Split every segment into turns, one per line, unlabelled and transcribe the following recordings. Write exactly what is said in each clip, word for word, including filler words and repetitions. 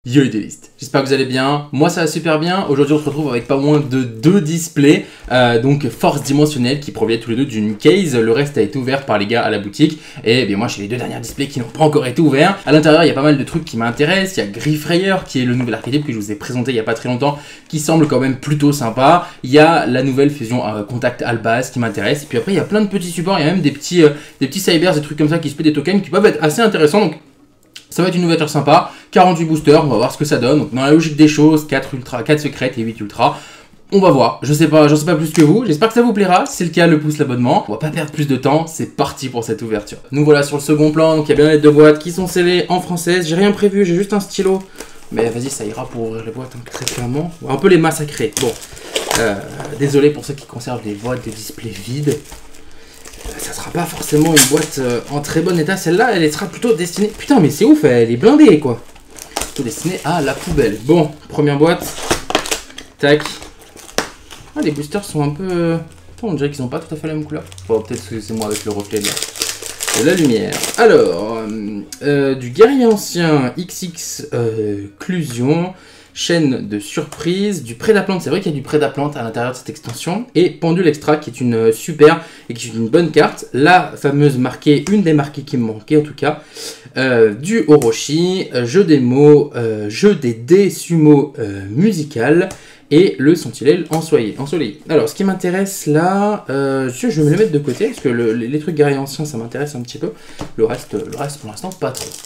Yo les délistes, j'espère que vous allez bien, moi ça va super bien. Aujourd'hui on se retrouve avec pas moins de deux displays, euh, donc force dimensionnelle qui proviennent tous les deux d'une case. Le reste a été ouvert par les gars à la boutique et bien moi j'ai les deux derniers displays qui n'ont pas encore été ouverts. À l'intérieur il y a pas mal de trucs qui m'intéressent. Il y a Griffrayer qui est le nouvel archétype que je vous ai présenté il y a pas très longtemps, qui semble quand même plutôt sympa. Il y a la nouvelle fusion euh, Contact Albaz qui m'intéresse, et puis après il y a plein de petits supports. Il y a même des petits, euh, des petits cybers, des trucs comme ça qui se paient des tokens qui peuvent être assez intéressants. Donc ça va être une ouverture sympa, quarante-huit boosters, on va voir ce que ça donne. Donc dans la logique des choses, quatre ultra, quatre secrètes et huit ultra. On va voir, je sais pas, j'en sais pas plus que vous, j'espère que ça vous plaira, si c'est le cas, le pouce, l'abonnement. On va pas perdre plus de temps, c'est parti pour cette ouverture. Nous voilà sur le second plan, donc il y a bien les deux boîtes qui sont scellées en française. J'ai rien prévu, j'ai juste un stylo. Mais vas-y, ça ira pour ouvrir les boîtes, hein, très clairement. On va un peu les massacrer. Bon, euh, désolé pour ceux qui conservent les boîtes de display vides. Ça sera pas forcément une boîte euh, en très bon état. Celle-là, elle sera plutôt destinée... Putain, mais c'est ouf, elle est blindée, quoi. Plutôt destinée à la poubelle. Bon, première boîte. Tac. Ah, les boosters sont un peu... On dirait qu'ils n'ont pas tout à fait la même couleur. Bon, peut-être que c'est moi avec le reflet de la, de la lumière. Alors, euh, euh, du guerrier ancien X X euh, Clusion. Chaîne de surprise, du Prédaplante, c'est vrai qu'il y a du Prédaplante à l'intérieur de cette extension, et Pendule Extra qui est une super et qui est une bonne carte, la fameuse marquée, une des marquées qui me manquait en tout cas, euh, du Orochi, euh, jeu des mots, euh, jeu des dés sumo euh, musical, et le Sentinelle ensoleillé. Alors ce qui m'intéresse là, euh, je vais me le mettre de côté, parce que le, les, les trucs guerriers anciens ça m'intéresse un petit peu, le reste, le reste pour l'instant pas trop.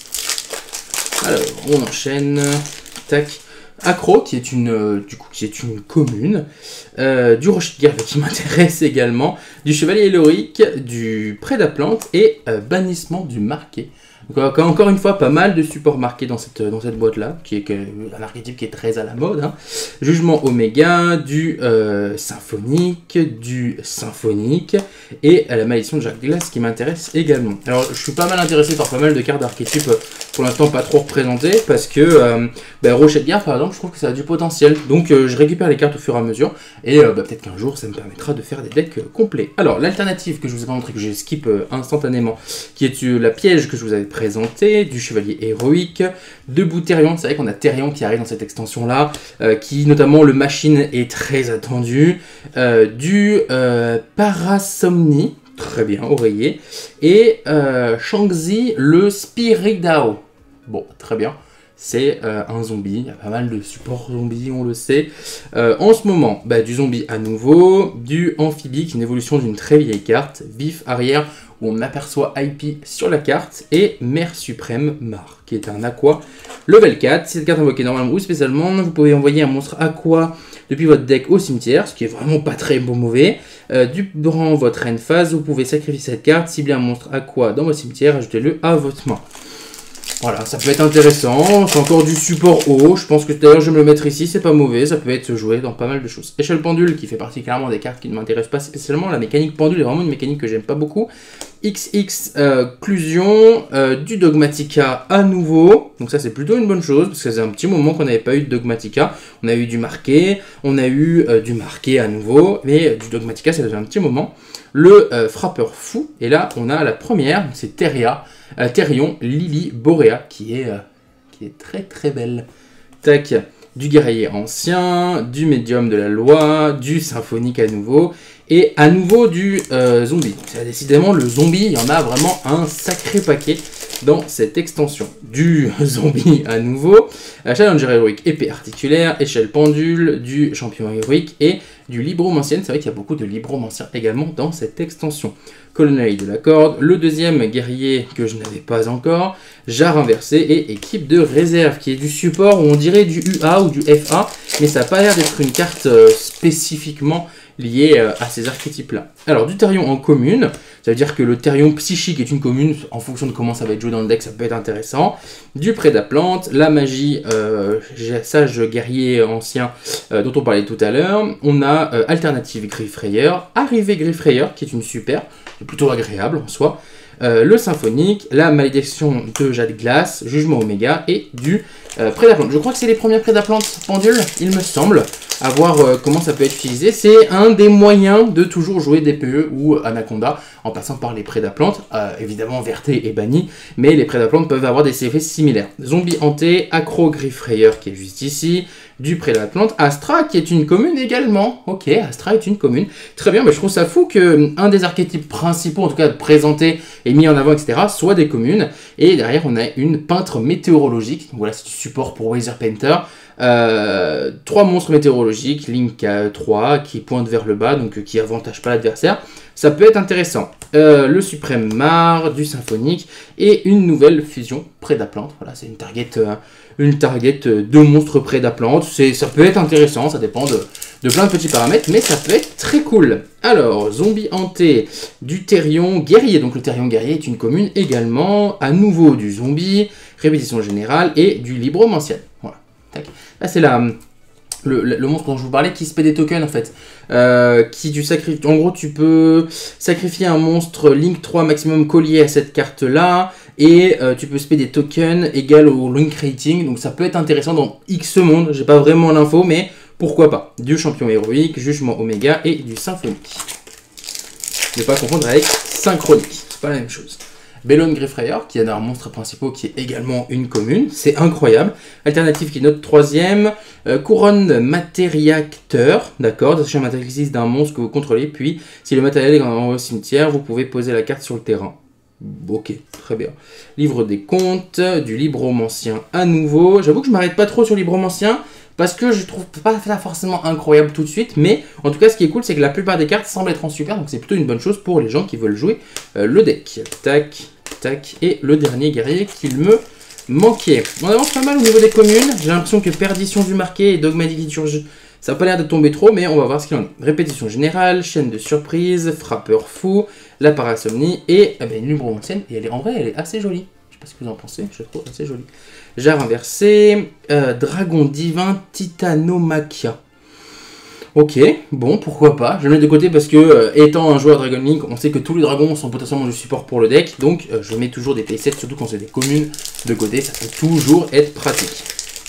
Alors on enchaîne, tac. Accro, qui est une, euh, du coup, qui est une commune, euh, du Rocher de Guerre qui m'intéresse également, du Chevalier Héroïque, du Prédaplante et euh, Bannissement du Marqué. Donc, encore une fois, pas mal de supports marqués dans cette, dans cette boîte-là, qui est un archétype qui est très à la mode. Hein. Jugement Oméga, du euh, Symphonique, du Symphonique, et la Malédiction de Jacques Glace qui m'intéresse également. Alors, je suis pas mal intéressé par pas mal de cartes d'archétypes, pour l'instant pas trop représentées, parce que euh, bah, Rocher de Guerre, par exemple, je trouve que ça a du potentiel. Donc, euh, je récupère les cartes au fur et à mesure, et euh, bah, peut-être qu'un jour, ça me permettra de faire des decks euh, complets. Alors, l'alternative que je vous ai pas montré, que j'ai skip euh, instantanément, qui est euh, la piège que je vous avais présenté, du Chevalier Héroïque, de Bouterion. C'est vrai qu'on a Therion qui arrive dans cette extension là, euh, qui notamment le machine est très attendu, euh, du euh, Parasomnie, très bien, oreiller, et euh, Shangzi le Spiridao. Bon, très bien. C'est euh, un zombie, il y a pas mal de supports zombies, on le sait. Euh, en ce moment, bah, du zombie à nouveau, du amphibie, qui est une évolution d'une très vieille carte, vif arrière, où on aperçoit I P sur la carte, et Mère Suprême Mar, qui est un aqua level quatre. Si cette carte est invoquée normalement ou spécialement, vous pouvez envoyer un monstre aqua depuis votre deck au cimetière, ce qui est vraiment pas très beau mauvais. Euh, durant votre end phase, vous pouvez sacrifier cette carte, cibler un monstre aqua dans votre cimetière, ajoutez-le à votre main. Voilà, ça peut être intéressant, c'est encore du support haut, je pense que d'ailleurs je vais me le mettre ici, c'est pas mauvais, ça peut être joué dans pas mal de choses. Échelle pendule qui fait partie clairement des cartes qui ne m'intéressent pas spécialement, la mécanique pendule est vraiment une mécanique que j'aime pas beaucoup. X X euh, Clusion, euh, du Dogmatika à nouveau, donc ça c'est plutôt une bonne chose, parce que c'est un petit moment qu'on n'avait pas eu de Dogmatika, on a eu du marqué, on a eu euh, du marqué à nouveau, mais euh, du Dogmatika ça faisait un petit moment. Le euh, frappeur fou, et là on a la première, c'est Theria, euh, Therion Lily Borea, qui est, euh, qui est très très belle. Tac, du guerrier ancien, du médium de la loi, du symphonique à nouveau, et à nouveau du euh, zombie. C'est décidément le zombie, il y en a vraiment un sacré paquet dans cette extension. Du zombie à nouveau, euh, Challenger héroïque épée articulaire, échelle pendule, du champion héroïque et du libromancienne. C'est vrai qu'il y a beaucoup de libromanciens également dans cette extension. Colonel de la corde, le deuxième guerrier que je n'avais pas encore, jarre inversé et équipe de réserve qui est du support où on dirait du U A ou du F A, mais ça n'a pas l'air d'être une carte euh, spécifiquement liée euh, à ces archétypes-là. Alors du Therion en commune, ça veut dire que le Therion psychique est une commune, en fonction de comment ça va être joué dans le deck, ça peut être intéressant. Du Prédaplante, la magie euh, sage guerrier ancien euh, dont on parlait tout à l'heure. On a euh, alternative Griffrayer, arrivée Griffrayer qui est une super, plutôt agréable en soi. Euh, le symphonique, la malédiction de Jade Glace, jugement Oméga et du euh, Prédaplante. Je crois que c'est les premières Prédaplantes pendules, il me semble. À voir euh, comment ça peut être utilisé. C'est un des moyens de toujours jouer D P E ou Anaconda en passant par les prédaplantes, euh, évidemment Verté est banni, mais les prédaplantes peuvent avoir des effets similaires. Zombie hanté, Accro Griffrayer qui est juste ici, du prédaplante, Astra qui est une commune également. Ok, Astra est une commune. Très bien, mais je trouve ça fou qu'un des archétypes principaux, en tout cas présentés et mis en avant, et cetera, soit des communes. Et derrière, on a une peintre météorologique. Donc voilà, c'est du support pour Weather Painter. Euh, trois monstres météorologiques, Link trois qui pointent vers le bas, donc euh, qui avantage pas l'adversaire. Ça peut être intéressant. Euh, le Suprême Mar, du Symphonique et une nouvelle fusion Prédaplante. Voilà, c'est une target, euh, une target euh, de monstres Prédaplante. Ça peut être intéressant, ça dépend de, de plein de petits paramètres, mais ça peut être très cool. Alors, Zombie hanté, du Therion Guerrier. Donc le Therion Guerrier est une commune également. À nouveau du Zombie, répétition générale et du Libromancien. Voilà. Tac. Là, c'est la... Le, le, le monstre dont je vous parlais qui se paie des tokens en fait. Euh, qui tu sacrifies. En gros, tu peux sacrifier un monstre Link trois maximum collier à cette carte là. Et euh, tu peux se payer des tokens égal au Link rating. Donc ça peut être intéressant dans X monde. J'ai pas vraiment l'info, mais pourquoi pas. Du champion héroïque, jugement oméga et du symphonique. Ne pas confondre avec synchronique. C'est pas la même chose. Bellone Griffrayer, qui est un monstre principal qui est également une commune, c'est incroyable. Alternative qui est notre troisième. Euh, couronne matériacteur, d'accord, c'est un matériel d'un monstre que vous contrôlez, puis si le matériel est dans le cimetière, vous pouvez poser la carte sur le terrain. Ok, très bien. Livre des comptes, du Libromancien à nouveau. J'avoue que je m'arrête pas trop sur Libromancien, parce que je trouve pas ça forcément incroyable tout de suite, mais en tout cas ce qui est cool c'est que la plupart des cartes semblent être en super, donc c'est plutôt une bonne chose pour les gens qui veulent jouer euh, le deck. Tac, tac, et le dernier guerrier qu'il me manquait. On avance pas mal au niveau des communes, j'ai l'impression que Perdition du Marqué et Dogmatic Liturgie, ça n'a pas l'air de tomber trop, mais on va voir ce qu'il en est. Répétition générale, chaîne de surprise, frappeur fou, la parasomnie et eh ben, une Libromancienne, et elle est, en vrai elle est assez jolie. Je sais pas ce que vous en pensez, je la trouve assez jolie. Jarre inversé, euh, Dragon divin, Titanomachia. Ok, bon, pourquoi pas. Je le mets de côté parce que, euh, étant un joueur Dragon Link, on sait que tous les dragons sont potentiellement du support pour le deck. Donc, euh, je mets toujours des playsets, surtout quand c'est des communes de côté. Ça peut toujours être pratique.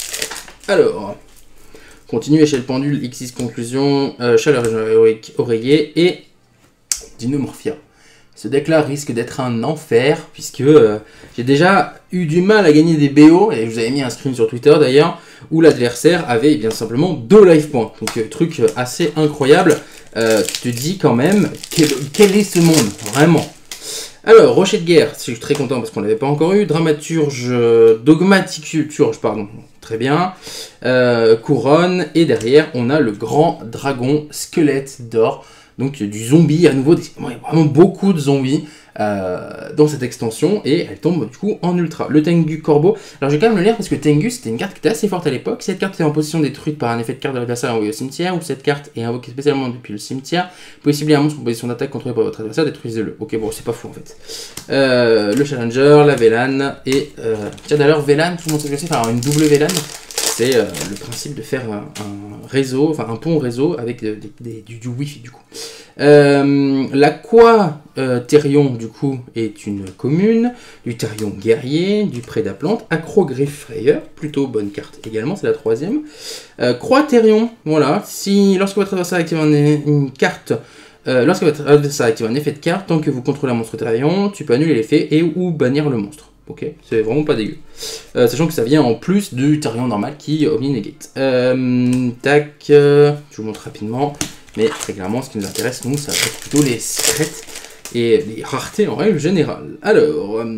Alors, continue, échelle pendule, X six conclusion, euh, chaleur héroïque, oreiller et Dinomorphia. Ce deck-là risque d'être un enfer, puisque euh, j'ai déjà eu du mal à gagner des B O, et je vous avais mis un screen sur Twitter d'ailleurs, où l'adversaire avait bien simplement deux life points. Donc euh, truc assez incroyable, euh, tu te dis quand même, quel, quel est ce monde, vraiment. Alors, Rocher de guerre, je suis très content parce qu'on ne l'avait pas encore eu. Dramaturge, euh, Dogmaticurge, pardon, très bien. Euh, couronne, et derrière, on a le grand dragon squelette d'or. Donc du zombie, à nouveau, vraiment beaucoup de zombies euh, dans cette extension, et elle tombe du coup en ultra. Le Tengu Corbeau, alors je vais quand même le lire parce que Tengu c'était une carte qui était assez forte à l'époque. Cette carte est en position détruite par un effet de carte de l'adversaire envoyé au cimetière, ou cette carte est invoquée spécialement depuis le cimetière. Vous pouvez cibler un monstre en position d'attaque contrôlé par votre adversaire, détruisez-le. Ok, bon, c'est pas fou en fait. Euh, le Challenger, la Vélan, et euh, tiens d'ailleurs, Vélan, tout le monde sait ce que c'est, enfin une double Vélan. C'est euh, le principe de faire un, un réseau, enfin un pont réseau avec des, des, du, du Wi-Fi du coup. Euh, L'Aqua euh, Therion du coup est une commune, du Therion guerrier, du Prédaplante, Accro Griffrayer, plutôt bonne carte également, c'est la troisième. Euh, Croix Therion, voilà, si lorsque votre adversaire active un, une carte, euh, lorsque votre adversaire active un effet de carte, tant que vous contrôlez un monstre Therion, tu peux annuler l'effet et ou bannir le monstre. Ok, c'est vraiment pas dégueu. Euh, sachant que ça vient en plus du Therion normal qui omni-negate. Euh, tac, euh, je vous montre rapidement. Mais très clairement, ce qui nous intéresse, nous, ça va être plutôt les secrets et les raretés en règle générale. Alors, euh,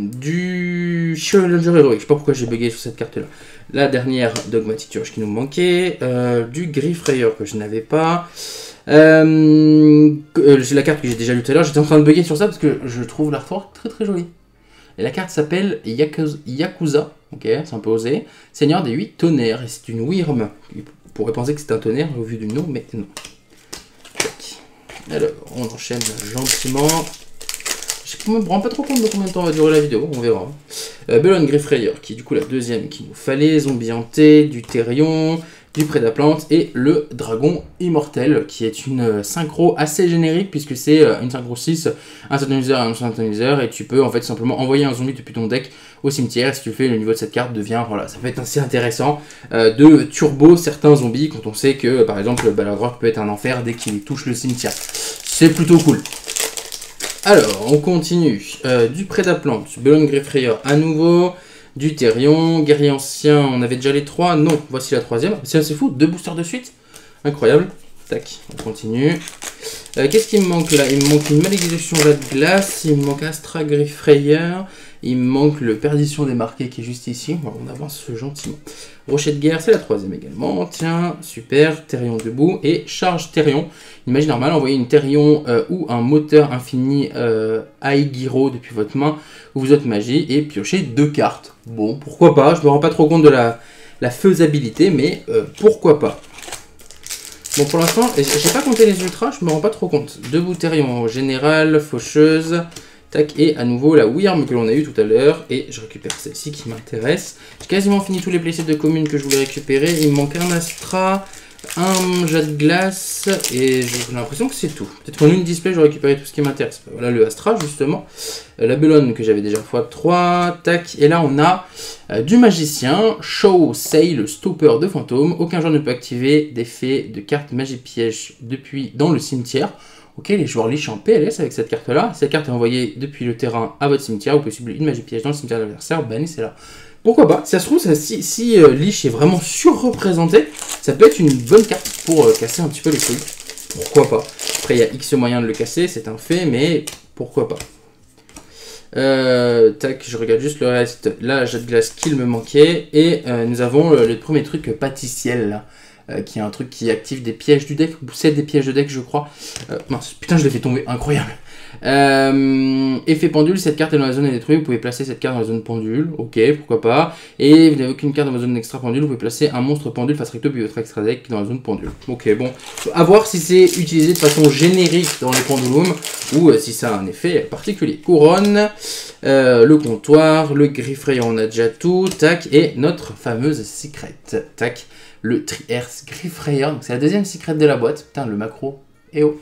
du Challenger héroïque, je sais pas pourquoi j'ai bugué sur cette carte-là. La dernière Dogmaticurge qui nous manquait. Euh, du Griffrayer que je n'avais pas. Euh, euh, c'est la carte que j'ai déjà lue tout à l'heure. J'étais en train de bugger sur ça parce que je trouve l'artwork très très joli. Et la carte s'appelle Yakuza, Yakuza. Ok, c'est un peu osé. Seigneur des huit tonnerres. Et c'est une Wyrm. On pourrait penser que c'est un tonnerre au vu du nom, mais non. Alors, on enchaîne gentiment. Je ne me rends pas trop compte de combien de temps va durer la vidéo, on verra. Euh, Bellone Griffrayer, qui est du coup la deuxième qu'il nous fallait. Zombie hanté, du Therion, du Prédaplante et le Dragon Immortel, qui est une synchro assez générique, puisque c'est une synchro six, un synthoniseur et un synthoniseur, et tu peux en fait simplement envoyer un zombie depuis ton deck au cimetière, et si tu le fais, le niveau de cette carte devient, voilà, ça peut être assez intéressant euh, de turbo certains zombies, quand on sait que, par exemple, le Balladroit peut être un enfer dès qu'il touche le cimetière. C'est plutôt cool. Alors, on continue. Euh, du Prédaplante, Belon Griffrayer à nouveau, du Therion, Guerrier Ancien, on avait déjà les trois. Non, voici la troisième. C'est assez fou, deux boosters de suite. Incroyable. Tac, on continue. Euh, Qu'est-ce qu'il me manque là? Il me manque une Malédiction Jet de Glace, il me manque Astra Griffrayer, il me manque le Perdition démarqué qui est juste ici. Bon, on avance gentiment. Rocher de guerre, c'est la troisième également. Tiens, super, Therion debout et Charge Therion. Une magie normale, envoyez une Therion euh, ou un moteur infini euh, Aegiro depuis votre main ou vos autres magies et piochez deux cartes. Bon, pourquoi pas, je me rends pas trop compte de la, la faisabilité, mais euh, pourquoi pas. Bon, pour l'instant, j'ai pas compté les ultras, je me rends pas trop compte. Deux Therion général, faucheuse, tac, et à nouveau la Wyrm que l'on a eu tout à l'heure, et je récupère celle-ci qui m'intéresse. J'ai quasiment fini tous les playsets de communes que je voulais récupérer, il me manque un Astra, un jet de glace, et j'ai l'impression que c'est tout. Peut-être qu'en une display, je vais récupérer tout ce qui m'intéresse. Voilà le Astra, justement. Euh, la Belonne que j'avais déjà fois trois, tac, et là on a euh, du Magicien, Show, Sail, Stopper de fantôme. Aucun joueur ne peut activer d'effet de carte magie piège depuis dans le cimetière. Ok, les joueurs Lich en P L S avec cette carte-là. Cette carte est envoyée depuis le terrain à votre cimetière. Vous pouvez subir une magie piège dans le cimetière de l'adversaire. Bannissez-la. Pourquoi pas? Si ça se trouve, ça, si, si euh, Lich est vraiment surreprésenté, ça peut être une bonne carte pour euh, casser un petit peu les couilles. Pourquoi pas? Après, il y a X moyens de le casser, c'est un fait, mais pourquoi pas? Euh, tac, je regarde juste le reste. Là, jet de glace qu'il me manquait. Et euh, nous avons le, le premier truc, pâtissiel, là. Euh, qui est un truc qui active des pièges du deck, ou c'est des pièges de deck je crois. Euh, mince, putain je l'ai fait tomber, incroyable. Euh, effet pendule, cette carte est dans la zone est détruite, vous pouvez placer cette carte dans la zone pendule, ok, pourquoi pas. Et vous n'avez aucune carte dans la zone extra pendule, vous pouvez placer un monstre pendule face recto puis votre extra deck dans la zone pendule. Ok, bon, à voir si c'est utilisé de façon générique dans les pendulums, ou euh, si ça a un effet particulier. Couronne, euh, le comptoir, le Griffrayer, on a déjà tout, tac, et notre fameuse secret, tac. Le Tri-Earth Griffrayer, donc c'est la deuxième secret de la boîte. Putain, le macro, eh oh.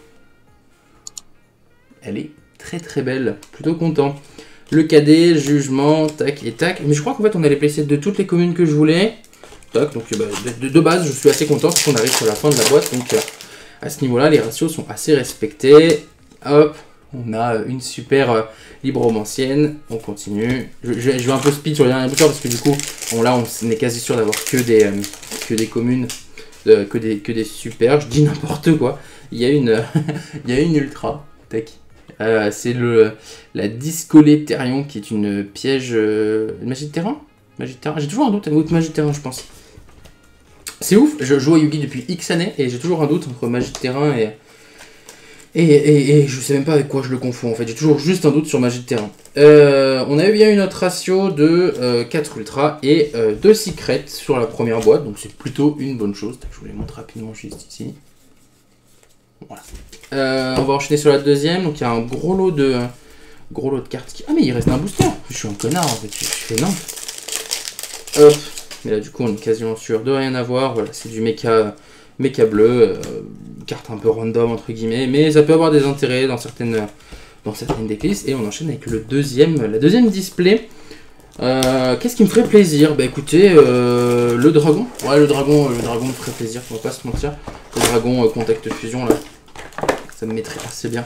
Elle est très très belle, plutôt content. Le cadet, jugement, tac et tac. Mais je crois qu'en fait on a les playsets de toutes les communes que je voulais. Tac, donc bah, de, de base je suis assez content parce qu'on arrive sur la fin de la boîte. Donc à ce niveau-là, les ratios sont assez respectés. Hop, on a une super euh, libromancienne. On continue. Je, je, je vais un peu speed sur les derniers bouteurs parce que du coup, on, là on est quasi sûr d'avoir que des... Euh, que des communes, euh, que, des, que des super, je dis n'importe quoi. Il y a une, il y a une ultra, tac. Euh, c'est le la Discolé Therion qui est une piège, euh, magie de terrain, magie de terrain. J'ai toujours un doute avec magie de terrain, je pense. C'est ouf, je joue à Yugi depuis X années et j'ai toujours un doute entre magie de terrain et Et, et, et je sais même pas avec quoi je le confonds en fait, j'ai toujours juste un doute sur magie de terrain. Euh, on a eu bien une autre ratio de euh, quatre ultras et euh, deux secrets sur la première boîte, donc c'est plutôt une bonne chose. Je vous les montre rapidement juste ici. Voilà. Euh, on va enchaîner sur la deuxième, donc il y a un gros lot de gros lot de cartes. Qui... Ah mais il reste un booster, je suis un connard en fait, je fais non. Hop, mais là du coup on est quasiment sûr de rien avoir, voilà, c'est du méca... méca bleu, euh, carte un peu random entre guillemets, mais ça peut avoir des intérêts dans certaines, dans certaines decklists. Et on enchaîne avec le deuxième, la deuxième display. Euh, Qu'est-ce qui me ferait plaisir? Bah écoutez, euh, le dragon. Ouais, le dragon, le dragon me ferait plaisir, on va pas se mentir. Le dragon euh, contact fusion là, ça me mettrait assez bien.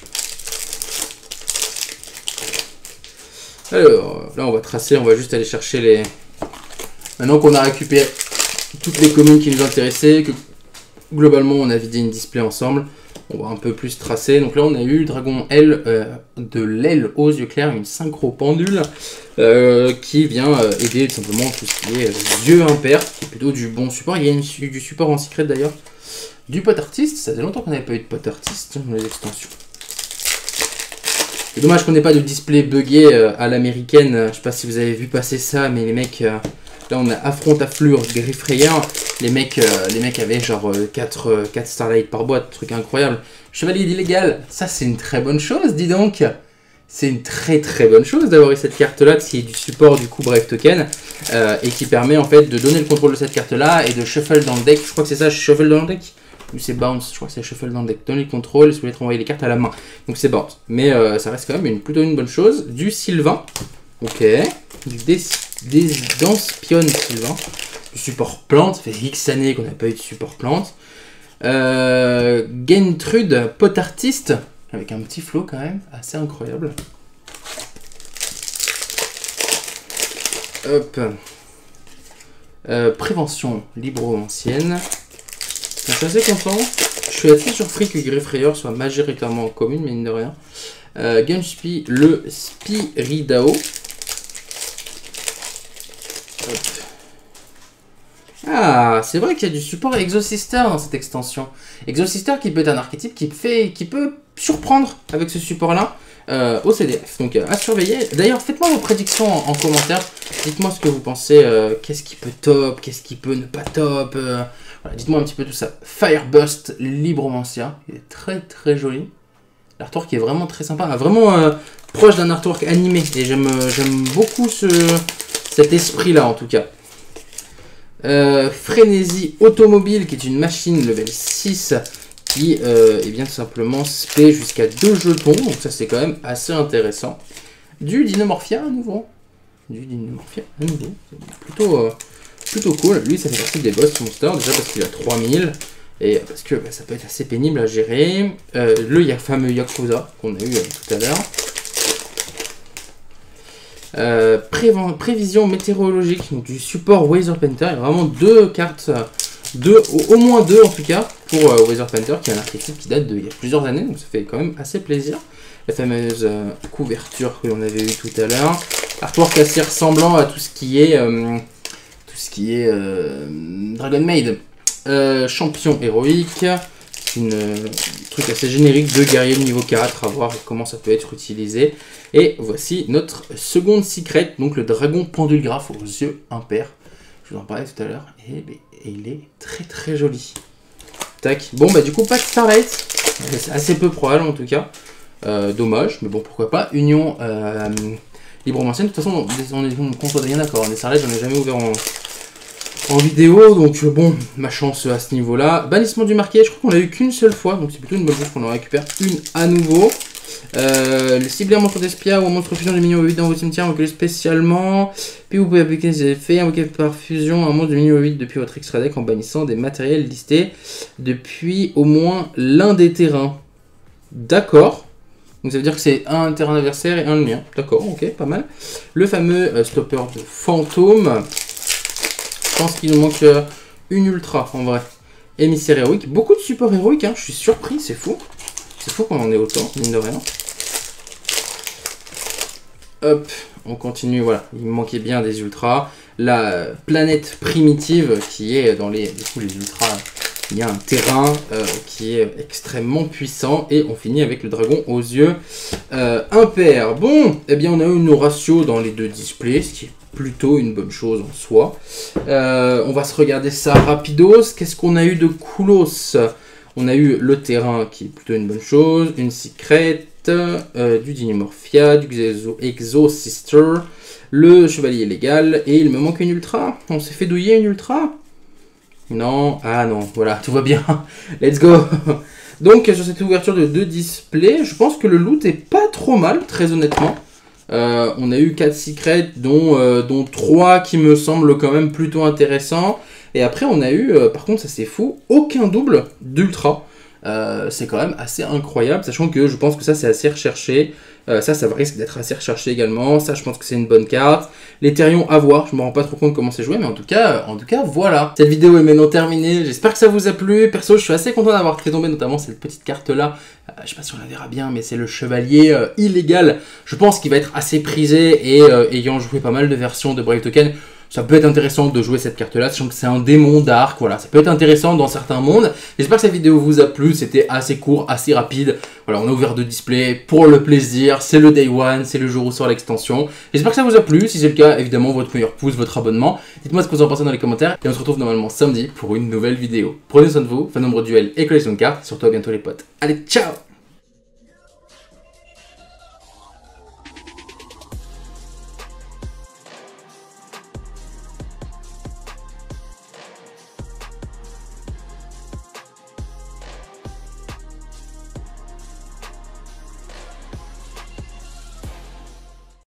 Alors là on va tracer, on va juste aller chercher les. Maintenant qu'on a récupéré toutes les communes qui nous intéressaient, que globalement on a vidé une display ensemble, on va un peu plus tracer. Donc là on a eu Dragon L euh, de l'aile aux yeux clairs, une synchro pendule euh, qui vient euh, aider tout simplement tout ce qui est euh, yeux impairs, qui est plutôt du bon support. Il y a une, du support en secret d'ailleurs, du pot artiste, ça faisait longtemps qu'on n'avait pas eu de pot artiste dans les extensions. C'est dommage qu'on n'ait pas de display buggé euh, à l'américaine, je sais pas si vous avez vu passer ça, mais les mecs... Euh, là on a affronte à fleur Griffrayer, les mecs, euh, les mecs avaient genre euh, quatre, euh, quatre Starlight par boîte, truc incroyable. Chevalier d'illégal, ça c'est une très bonne chose, dis donc. C'est une très très bonne chose d'avoir eu cette carte là, qui est du support du coup Brave Token, euh, et qui permet en fait de donner le contrôle de cette carte là et de shuffle dans le deck. Je crois que c'est ça, shuffle dans le deck. Ou c'est bounce, je crois que c'est shuffle dans le deck. Donner le contrôle, si vous voulez renvoyer les cartes à la main. Donc c'est bounce. Mais euh, ça reste quand même une, plutôt une bonne chose. Du Sylvain, ok. Du Des, des Danspion Sylvain. Du support plante, ça fait X années qu'on n'a pas eu de support plante. Euh, Gentrude, pot artiste. avec un petit flow quand même, assez incroyable. Hop. Euh, prévention libro-ancienne. Je suis assez content. Je suis assez surpris que Greyfrayer soit majoritairement commune, mais mine de rien. Euh, Gunspy, le Spiridao. Hop. Ah, c'est vrai qu'il y a du support Exosister dans cette extension. Exosister qui peut être un archétype qui, fait, qui peut surprendre avec ce support-là euh, au C D F. Donc euh, à surveiller. D'ailleurs, faites-moi vos prédictions en, en commentaire. Dites-moi ce que vous pensez. Euh, qu'est-ce qui peut top, qu'est-ce qui peut ne pas top. Euh, voilà, dites-moi un petit peu tout ça. Fireburst Libromancia. Il est très très joli. L'artwork est vraiment très sympa. Vraiment euh, proche d'un artwork animé. Et j'aime beaucoup ce, cet esprit-là en tout cas. Euh, Frénésie Automobile, qui est une machine level six qui euh, est bien tout simplement spé jusqu'à deux jetons, donc ça c'est quand même assez intéressant. Du Dinomorphia à nouveau, du Dinomorphia à nouveau, plutôt, euh, plutôt cool. Lui ça fait partie des boss monsters, déjà parce qu'il a trois mille et parce que bah, ça peut être assez pénible à gérer. Euh, le fameux Yakuza qu'on a eu euh, tout à l'heure. Euh, prévision météorologique, donc du support Weatherpainter. Il y a vraiment deux cartes, deux, au, au moins deux en tout cas, pour euh, Weatherpainter, qui est un archétype qui date d'il y a plusieurs années, donc ça fait quand même assez plaisir. La fameuse euh, couverture que l'on avait eu tout à l'heure. Artwork assez ressemblant à tout ce qui est, euh, tout ce qui est euh, Dragon Maid. Euh, champion héroïque. Une euh, truc assez générique de guerrier de niveau quatre, à voir comment ça peut être utilisé. Et voici notre seconde secret, donc le dragon pendulgraphe aux yeux impairs. Je vous en parlais tout à l'heure, et, et il est très très joli. Tac. Bon bah du coup pas de Starlight, c'est assez peu probable en tout cas. Euh, dommage, mais bon pourquoi pas. Union euh, Libromancienne, de toute façon on est contre rien d'accord, des Starlight j'en ai jamais ouvert en... en vidéo, donc bon, ma chance à ce niveau-là. Bannissement du marqué, je crois qu'on l'a eu qu'une seule fois, donc c'est plutôt une bonne chose qu'on en récupère une à nouveau. Euh, le cibler un monstre d'espia ou un monstre fusion de minions huit dans vos cimetières, invoquez spécialement. Puis vous pouvez appliquer ces effets, invoquer par fusion un monstre de minions huit depuis votre extra deck en bannissant des matériels listés depuis au moins l'un des terrains. D'accord. Donc ça veut dire que c'est un terrain adversaire et un le mien. D'accord, ok, pas mal. Le fameux euh, stopper de fantôme. Je pense qu'il nous manque euh, une ultra en vrai. Émissaire héroïque. Beaucoup de support héroïque, hein. Je suis surpris, c'est fou. C'est fou qu'on en ait autant, mine de rien. Hop, on continue, voilà. Il me manquait bien des ultras. La planète primitive qui est dans les, du coup, les ultras. Il y a un terrain euh, qui est extrêmement puissant. Et on finit avec le dragon aux yeux euh, impairs. Bon, eh bien on a eu nos ratios dans les deux displays, ce qui est plutôt une bonne chose en soi. Euh, on va se regarder ça rapidos. Qu'est-ce qu'on a eu de coolos? On a eu le terrain qui est plutôt une bonne chose. Une secret, euh, du Dinomorphia, du Exosister, le chevalier légal. Et il me manque une ultra. On s'est fait douiller une ultra? Non, ah non, voilà, tout va bien. Let's go. Donc sur cette ouverture de deux displays, je pense que le loot est pas trop mal, très honnêtement. Euh, on a eu quatre secrets, dont, euh, dont trois qui me semblent quand même plutôt intéressants. Et après, on a eu, euh, par contre, ça c'est fou, aucun double d'ultra. Euh, c'est quand même assez incroyable, sachant que je pense que ça c'est assez recherché. Euh, ça, ça risque d'être assez recherché également. Ça, je pense que c'est une bonne carte. L'Etherion, à voir. Je me rends pas trop compte comment c'est joué, mais en tout cas, en tout cas, voilà. Cette vidéo est maintenant terminée. J'espère que ça vous a plu. Perso, je suis assez content d'avoir fait tomber notamment cette petite carte-là. Euh, je sais pas si on la verra bien, mais c'est le chevalier euh, illégal. Je pense qu'il va être assez prisé et euh, ayant joué pas mal de versions de Brave Token, ça peut être intéressant de jouer cette carte-là, sachant que c'est un démon d'arc, voilà, ça peut être intéressant dans certains mondes. J'espère que cette vidéo vous a plu, c'était assez court, assez rapide. Voilà, on a ouvert deux displays pour le plaisir, c'est le day one, c'est le jour où sort l'extension. J'espère que ça vous a plu, si c'est le cas, évidemment, votre meilleur pouce, votre abonnement. Dites-moi ce que vous en pensez dans les commentaires, et on se retrouve normalement samedi pour une nouvelle vidéo. Prenez soin de vous, faites nombre de duels et collection de cartes, surtout à bientôt les potes. Allez, ciao!